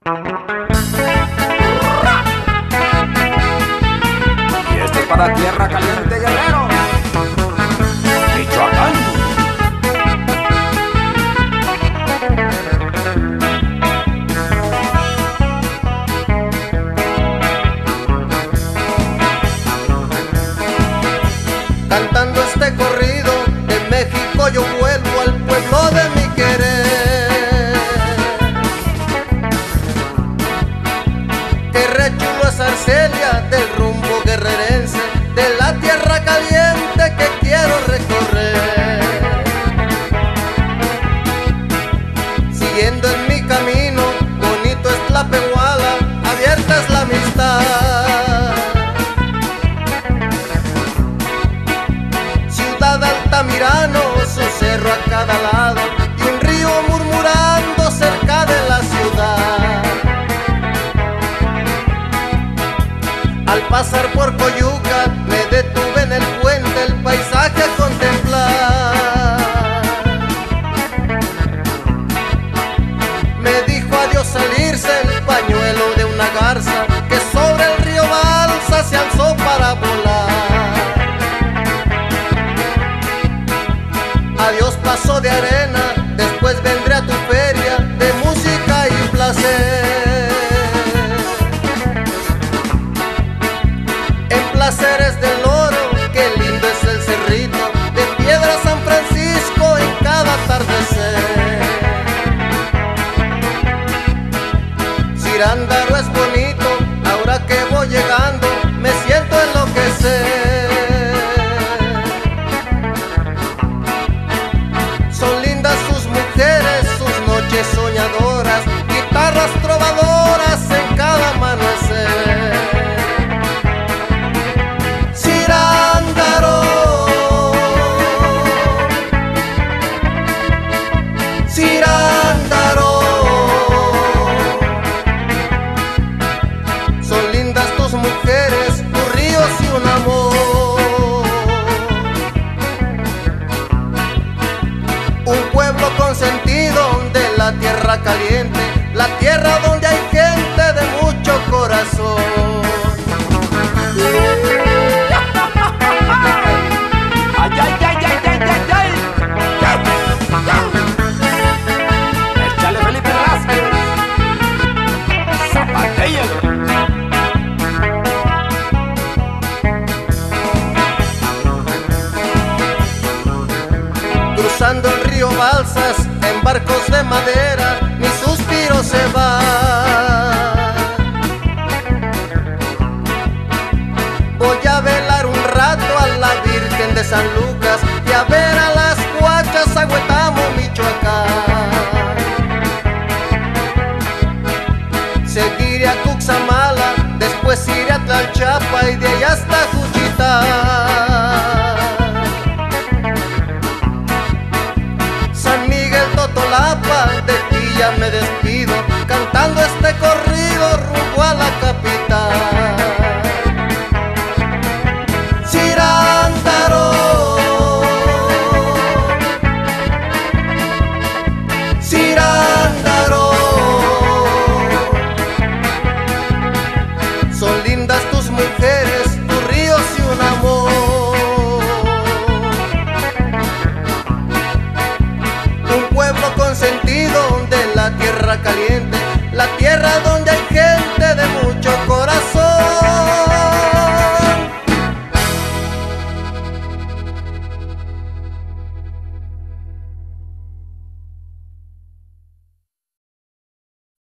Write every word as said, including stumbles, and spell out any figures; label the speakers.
Speaker 1: Y esto es para Tierra Caliente, Guerrero, Michoacán.
Speaker 2: Cantando este corrido de México yo vuelvo al pueblo de mi querer. Que rechulo es Arcelia del rumbo guerrerense, de la tierra caliente que quiero recorrer. Siguiendo en mi camino, bonito es Tlapehuala, abierta es la amistad. Altamirano, su cerro a cada lado y un río murmurando cerca de la ciudad. Al pasar por Coyuca me detuve en el puente el paisaje a contemplar. Me dijo adiós al irse el pañuelo de una garza que sobre el río Balsa se alzó para volar. Adiós paso de arena, después vendré a tu feria de música y placer. En Placeres del Oro, qué lindo es el cerrito, de piedra San Francisco en cada atardecer. Cirándaro es bonito, ahora que voy llegando me siento enloquecer. Soñadoras, guitarras trovadoras en cada amanecer. Cirándaro, Cirándaro, son lindas tus mujeres, tus ríos y un amor. Un pueblo consentido de la tierra caliente, la tierra donde hay gente de mucho corazón.
Speaker 1: Ay, ay, ay, ay, ay, ay, ay. Échale Felipe Velázquez, zapatéalo.
Speaker 2: Cruzando el río Balsas en barcos de madera, mi suspiro se va. Voy a velar un rato a la Virgen de San Lucas y a ver a las Huachas a Huetamo, Michoacán. Seguiré a Cuxamala, después iré a Tlalchapa y de allá hasta Juchitán. San Miguel Totolapa, de ti ya me despido.